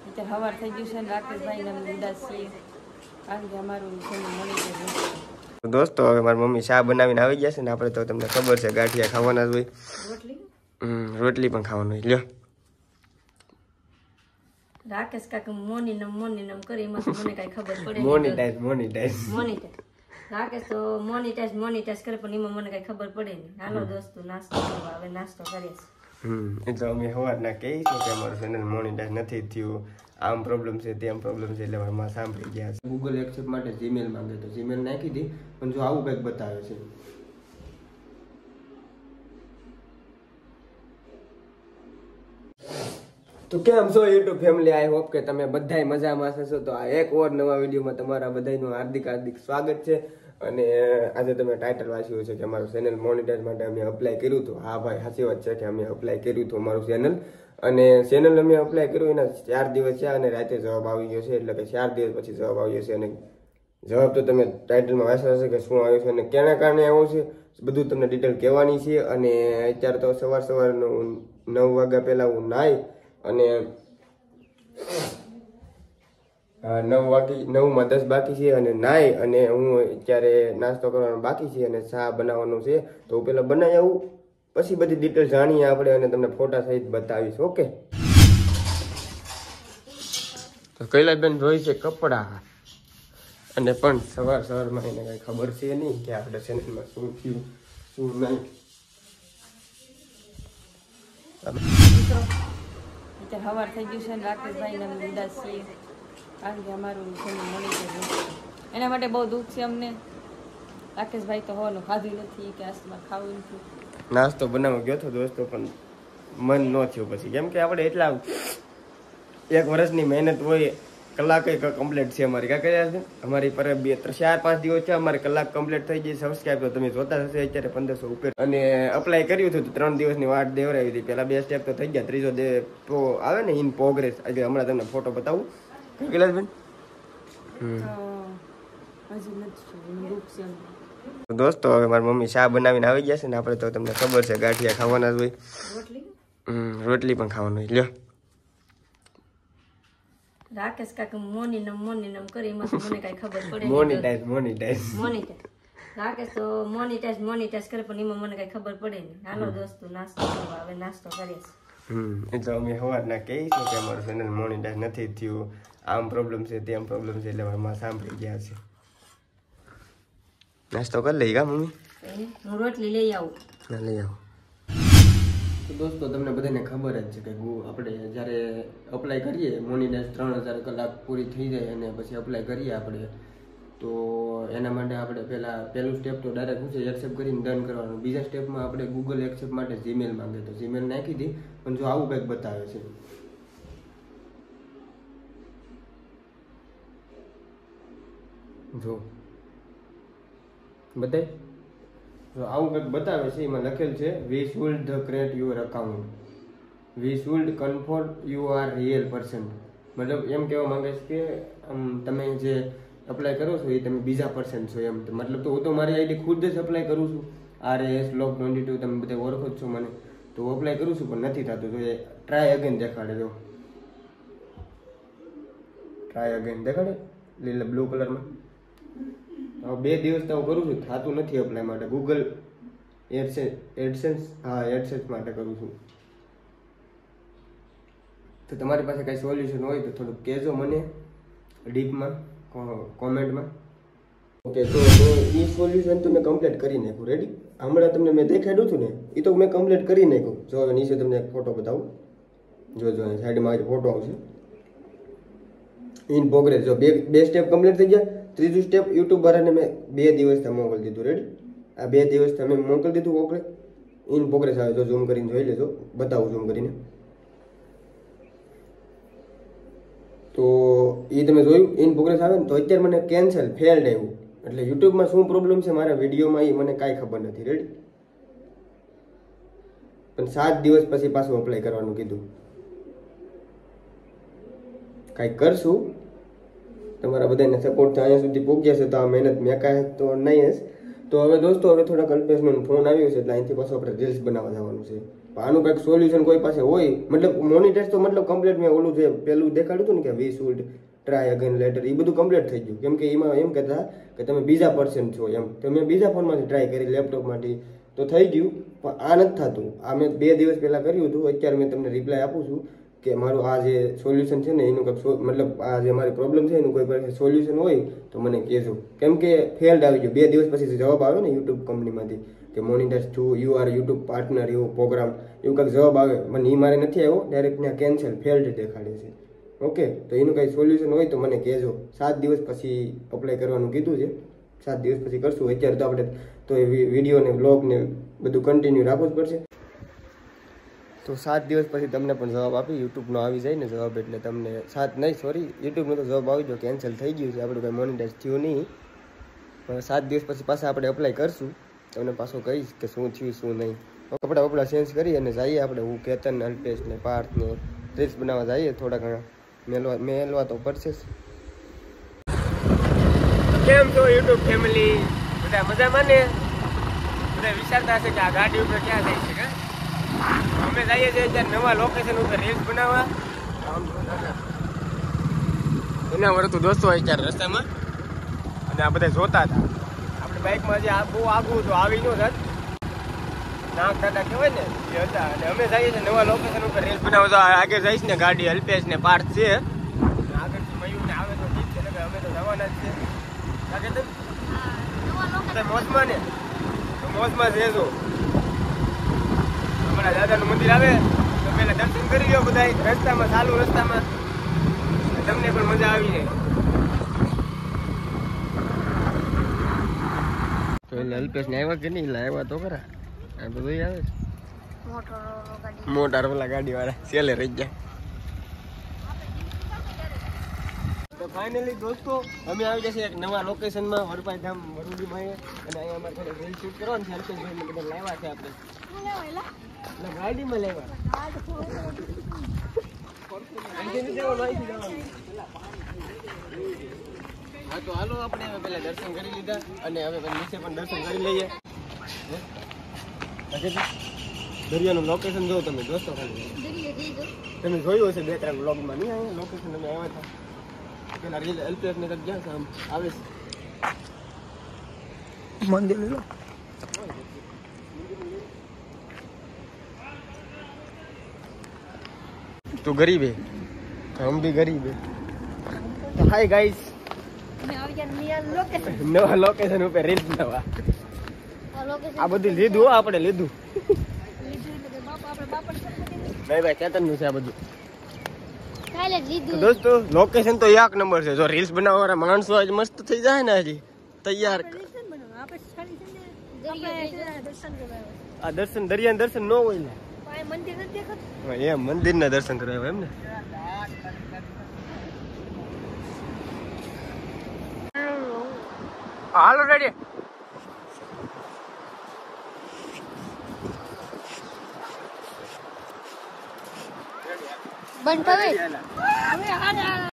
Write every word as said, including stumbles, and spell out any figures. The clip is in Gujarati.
અત્યારે સવાર થઈ ગયું છે ને રાકેશભાઈ ને ઉદાસ છીએ કારણ કે અમારું મળી ગયું દોસ્તો હવે મારી મમ્મી ચા બનાવીને આવી ગયા છે ને આપણે તો તમને ખબર છે ગાંઠિયા ખાવાના જ હોય રોટલી હમ રોટલી પણ ખાવાનું હોય લ્યો રાકેશ કાકા મોની નમ મોની નમ કરી એમાં તો મને કઈ ખબર પડે નહીં મોનેટાઈઝ મોનેટાઈઝ મોનેટાઈઝ રાકેશ તો મોનેટાઈઝ મોનેટાઈઝ કરે પણ એમાં મને કઈ ખબર પડે નહીં હાલો દોસ્તો નાસ્તો કરવા હવે નાસ્તો કરીએ હમ એટલે અમે સવારના કહીએ છીએ કે અમારું ચેનલ મોનેટાઈઝ નથી થયું આમ પ્રોબ્લેમ છે તેમ પ્રોબ્લેમ છે એટલે અમારા સાંભળી ગયા છે ગૂગલ એક્સેપ્ટ માટે જીમેલ માંગે તો જીમેલ નાખી દી પણ જો આવું કંઈક બતાવે છે તો કેમ છો યુટ્યુબ ફેમિલી આઈ હોપ કે તમે બધાય મજામાં હશો તો આ એક ઓર નવા વિડીયોમાં તમારા બધાયનું હાર્દિક હાર્દિક સ્વાગત છે અને આજે તમે ટાઇટલ વાંચ્યું છે કે અમારું ચેનલ મોનેટાઈઝ માટે અમે અપ્લાય કર્યું હતું હા ભાઈ સાચી વાત છે કે અમે અપ્લાય કર્યું હતું અમારું ચેનલ અને ચેનલ અમે અપ્લાય કર્યું એના ચાર દિવસ છે અને રાતે જવાબ આવી ગયો છે એટલે કે ચાર દિવસ પછી જવાબ આવ્યો છે અને જવાબ તો તમે ટાઇટલમાં વાંચ્યા હશે કે શું આવ્યું છે અને કેના કારણે આવ્યું છે બધું તમને ડિટેલ કહેવાની છે અને અત્યારે તો સવાર સવારનું નવ વાગ્યા પહેલાં હું નાઈ અને નવ વાગી નવમાં દસ બાકી છે અને નાઈ અને હું અત્યારે નાસ્તો કરવાનો બાકી છે અને ચા બનાવવાનું છે તો હું પહેલાં બનાવી આવું પછી બધી ડિટેલ જાણીએ આપણે અને તમને ફોટા સહિત બતાવીશ ઓકે તો કૈલાસબેન જોઈ છે કપડાં અને પણ સવાર સવારમાં એને કાંઈ ખબર છે નહીં કે આપણે ચેનલમાં શું થયું શું નહીં અત્યારે સવાર થઈ ગયું છે ને રાકેશભાઈ ને ઉદાસ છીએ કારણ કે અમારું મળી ગયું એના માટે બહુ દુઃખ છે અમને રાકેશભાઈ તો હોવાનું ખાધું નથી કે આસમાં ખાવું નથી નાસ્તો બનાવવા ગયો હતો દોસ્તો પણ મન ન થયું પછી કેમ કે આપણે એટલા એક વર્ષની મહેનત હોય કલાક કમ્પ્લીટ છે અમારી ક્યાં કર્યા છે અમારી પર બે ચાર પાંચ દિવસ છે અમારી કલાક કમ્પ્લીટ થઈ ગઈ સબસ્ક્રાઈબ તો તમે જોતા હશે અત્યારે પંદરસો ઉપર અને અપ્લાય કર્યું હતું ત્રણ દિવસની વાટ દેવરાવી હતી પહેલા બે સ્ટેપ તો થઈ ગયા ત્રીજો દે આવે ને ઇન પ્રોગ્રેસ એટલે હમણાં તમને ફોટો બતાવું કૈલાસબેન દોસ્તો હવે મારી મમ્મી ચા બનાવીને આવી ગયા છે ને આપણે તો તમને ખબર છે ગાંઠિયા ખાવાના જ હોય રોટલી હમ રોટલી પણ ખાવાનું હોય લ્યો રાકેશ કાકા મોની નમ મોની નમ કરી એમાં તો મને કઈ ખબર પડે નહીં મોનેટાઈઝ મોનેટાઈઝ મોનેટાઈઝ રાકેશ તો મોનેટાઈઝ મોનેટાઈઝ કરે પણ એમાં મને કઈ ખબર પડે નહીં હાલો દોસ્તો નાસ્તો કરવા હવે નાસ્તો કરીએ હમ એટલે અમે સવારના કહીએ છીએ કે અમારું ચેનલ મોનેટાઈઝ નથી થયું આમ પ્રોબ્લેમ છે તેમ પ્રોબ્લેમ છે એટલે અમારા સાંભળી ગયા છે નાસ્તો કરી લઈ કા મમ્મી હું રોટલી લઈ આવું ના લઈ આવું તો દોસ્તો તમને બધાને ખબર જ છે કે આપણે જ્યારે અપ્લાય કરીએ મોનેટાઈઝ ત્રણ હજાર કલાક પૂરી થઈ જાય અને પછી અપ્લાય કરીએ આપણે તો એના માટે આપણે પહેલાં પહેલું સ્ટેપ તો ડાયરેક્ટ શું છે એક્સેપ્ટ કરીને ડન કરવાનું બીજા સ્ટેપમાં આપણે ગૂગલ એક્સેપ્ટ માટે જીમેલ માંગે તો જીમેલ નાખી દી પણ જો આવું કંઈક બતાવે છે જો બતાય તો આવું કંઈક બતાવે છે એમાં લખેલ છે we should the create your account we should confirm you are real person મતલબ એમ કહેવા માંગે છે કે આમ તમે જે અપ્લાય કરો છો એ તમે બીજા પર્સન છો એમ મતલબ તો હું તો મારી આઈડી ખુદ જ અપ્લાય કરું છું R S lock twenty two તમે બધા ઓળખો જ છો મને તો અપ્લાય કરું છું પણ નથી થતું તો એ ટ્રાય અગેન દેખાડે જો ટ્રાય અગેન દેખાડે લીલા બ્લુ કલરમાં હવે બે દિવસ તો હું કરું છું થતું નથી અપ્લાય માટે ગૂગલ એડસેન્સ એડસેન્સ હા એડસેન્સ માટે કરું છું તો તમારી પાસે કાંઈ સોલ્યુશન હોય તો થોડુંક કહેજો મને ડીપમાં કોમેન્ટમાં ઓકે તો એ સોલ્યુશન તો મેં કમ્પ્લીટ કરી નાખ્યું રેડી હમણાં તમને મેં દેખાડ્યું હતું ને એ તો મેં કમ્પ્લીટ કરી નાખ્યું જો હવે નીચે તમને એક ફોટો બતાવું જો જો સાઈડમાં આજે ફોટો આવશે ઇન પ્રોગ્રેસ જો બે બે સ્ટેપ કમ્પ્લીટ થઈ ગયા ત્રીજું સ્ટેપ યુટ્યુબ વાળાને મેં બે દિવસથી મોકલી દીધું રેડી આ બે દિવસથી અમે મોકલી દીધું ઓકે ઇન પ્રોગ્રેસ આવે જો ઝૂમ કરીને જોઈ લેજો બતાવું ઝૂમ કરીને તો એ તમે જોયું ઇન પ્રોગ્રેસ આવે ને તો અત્યારે મને કેન્સલ ફેલ્ડ આવ્યું એટલે યુટ્યુબમાં શું પ્રોબ્લેમ છે મારા વિડીયોમાં એ મને કાંઈ ખબર નથી રેડી પણ સાત દિવસ પછી પાછું અપ્લાય કરવાનું કીધું કાંઈ કરશું તમારા બધાને સપોર્ટથી અહીંયા સુધી પહોંચ્યા છે તો આ મહેનત મેં કાંઈ તો નહીં જ તો હવે દોસ્તો હવે થોડાક અલ્પેશનો ફોન આવ્યો છે એટલે અહીંથી પાછું આપણે રીલ્સ બનાવવા જવાનું છે આનું કંઈક સોલ્યુશન કોઈ પાસે હોય, મતલબ મોનિટાઈઝ તો મતલબ કમ્પ્લીટ મેં ઓલું જે પેલું દેખાડ્યું હતું ને કે we should try again later, એ બધું કમ્પ્લીટ થઈ ગયું. કેમ કે એમાં એમ કહેતા કે તમે બીજા પર્સન છો એમ, તો મેં બીજા ફોનમાંથી ટ્રાય કરી લેપટોપમાંથી તો થઈ ગયું, પણ આ નથી થતું. આ મેં બે દિવસ પહેલાં કર્યું હતું, અત્યારે મેં તમને રિપ્લાય આપું છું કે મારું આ જે સોલ્યુશન છે ને એનું કંઈક મતલબ આ જે મારી પ્રોબ્લેમ છે એનું કોઈ પાસે સોલ્યુશન હોય તો મને કહેજો. કેમ કે ફેલ્ડ આવી ગયો, બે દિવસ પછી જવાબ આવ્યો ને યુટ્યુબ કંપનીમાંથી કે monetize to you are YouTube partner, એવો પ્રોગ્રામ એવું કંઈક જવાબ આવે, મને એ મારે નથી આવ્યો, ડાયરેક્ટ ત્યાં કેન્સલ ફેલ્ડ દેખાડે છે. ઓકે, તો એનું કંઈ સોલ્યુશન હોય તો મને કહેજો. સાત દિવસ પછી અપ્લાય કરવાનું કીધું છે, સાત દિવસ પછી કરશું. અત્યારે તો આપણે તો એ વિડીયો ને બ્લોગ ને બધું કન્ટિન્યુ રાખવું જ પડશે. તો સાત દિવસ પછી તમને પણ જવાબ આપી, યુટ્યુબનો આવી જાય ને જવાબ, એટલે તમને સાત નહીં સોરી યુટ્યુબનો તો જવાબ આવી ગયો, કેન્સલ થઈ ગયું છે, આપણું કંઈ મોનિટાઈઝ થયું નહીં. પણ સાત દિવસ પછી પાછા આપણે અપ્લાય કરશું, તમને પાછો કહીશ કે શું થયું શું નહીં. કપડાં વપડા ચેન્જ કરી અને જઈએ આપણે, હું કેતન ને અલ્પેશ ને પાર્થ ને રીલ્સ બનાવવા જઈએ, થોડા ઘણા મેલવા મેલવા તો પડશે જ. કેમ છો યુટ્યુબ ફેમિલી, બધા મજામાં ને? બધા વિચારતા હશે કે આ ગાડી ઉપર ક્યાં જાય છે? અમે જઈએ છીએ અત્યારે નવા લોકેશન ઉપર રીલ્સ બનાવવા. એના વરતું દોસ્તો અત્યારે રસ્તામાં, અને આ બધા જોતા હતા. આપણે બાઇકમાં જે આ બહુ આગું તો આવી ન થાત, નાક દાદા કહેવાય ને એ હતા. અને અમે જઈએ છીએ નવા લોકેશન ઉપર રીલ્સ બનાવવા. તો આગળ જઈશ ને ગાડી અલ્પેશ ને પાર્થ છે, આગળથી મયુર ને આવે તો ઠીક છે, ને અમે તો જવાના જ છે. લાગે તો મોજમાં ને તો મોજમાં જઈશું. અમારા દાદાનું મંદિર આવે તો પેલા દર્શન કરી લો બધા રસ્તામાં, ચાલુ રસ્તામાં, તમને પણ મજા આવી જાય. તો એટલે અલ્પેશ ને આવ્યા કે નહીં? એટલે આવ્યા તો ખરા, આ બધું આવે મોટા રોલા ગાડી વાળા સેલે રહી ગયા. તો ફાઇનલી દોસ્તો અમે આવી જશે એક નવા લોકેશનમાં, વડપાઈ ધામ વરુડીમાં, અને અહીંયા અમારે થોડું રીલ શૂટ કરવાનું છે. અલ્પેશભાઈ ને બધા લાવ્યા છે આપણે, એટલે ગાડીમાં લેવા. હા તો હાલો આપણે હવે પેલા દર્શન કરી લીધા, અને હવે નીચે પણ દર્શન કરી લઈએ. દરિયાનું લોકેશન જોવો તમે દોસ્તો, ખાલી તમે જોયું હશે બે ત્રણ બ્લોગમાં. નહીં અહીંયા લોકેશન અમે આવ્યા હતા પેલા રીલ અલ્પેશ ને તક જ્યાં આમ આવે છે મંદિર લો. તું ગરીબ હે, हम भी गरीब है. तो हाय गाइस, નવા લોકેશન ઉપર રીલ્સ બનાવવા. આ બધું લીધું, આપણે લીધું ભાઈ ભાઈ કેતન નું છે આ બધું. દોસ્તો લોકેશન તો એક નંબર છે. જો રીલ્સ બનાવવા વાળા માણસો આજ મસ્ત થઈ જાય ને, હજી તૈયાર. આ દર્શન દરિયા દર્શન ન હોય ને, એમ મંદિર ના દર્શન કરવા એમ ને. હાલો રેડી. બંધ હવે